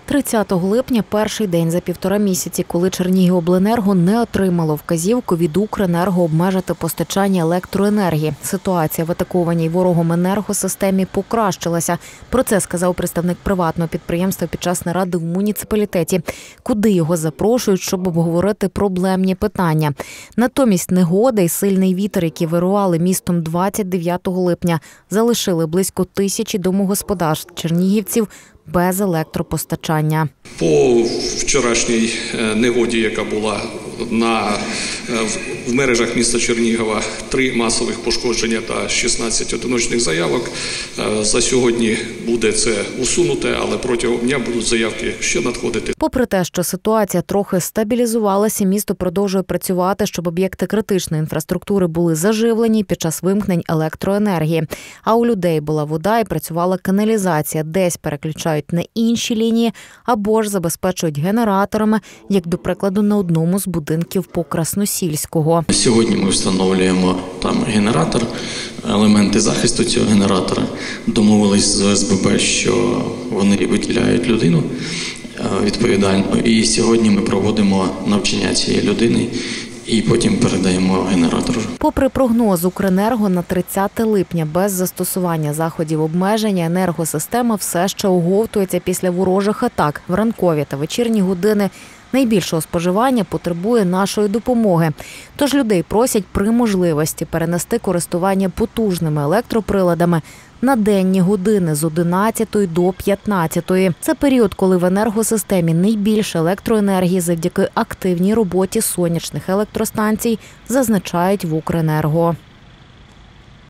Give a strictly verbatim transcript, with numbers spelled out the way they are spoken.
тридцятого липня – перший день за півтора місяці, коли Чернігівобленерго не отримало вказівку від Укренерго обмежити постачання електроенергії. Ситуація в атакованій ворогом енергосистемі покращилася. Про це сказав представник приватного підприємства під час наради в муніципалітеті, куди його запрошують, щоб обговорити проблемні питання. Натомість негода і сильний вітер, які вирували містом двадцять дев'ятого липня, залишили близько тисячі домогосподарств чернігівців без електропостачання. По вчорашній негоді, яка була на, в мережах міста Чернігова, три масових пошкодження та шістнадцять одиночних заявок. За сьогодні буде це усунуте, але протягом дня будуть заявки ще надходити. Попри те, що ситуація трохи стабілізувалася, місто продовжує працювати, щоб об'єкти критичної інфраструктури були заживлені під час вимкнень електроенергії. А у людей була вода і працювала каналізація, десь переключають на інші лінії або ж забезпечують генераторами, як, до прикладу, на одному з будинків по Красносільського. Сьогодні ми встановлюємо там генератор, елементи захисту цього генератора. Домовились з О С Б Б, що вони виділяють людину відповідальну. І сьогодні ми проводимо навчання цієї людини і потім передаємо генератор. Попри прогноз Укренерго на тридцяте липня без застосування заходів обмеження, енергосистема все ще оговтується після ворожих атак. В ранкові та вечірні години найбільшого споживання потребує нашої допомоги. Тож людей просять при можливості перенести користування потужними електроприладами на денні години з одинадцятої до п'ятнадцятої. Це період, коли в енергосистемі найбільше електроенергії завдяки активній роботі сонячних електростанцій, зазначають в Укренерго.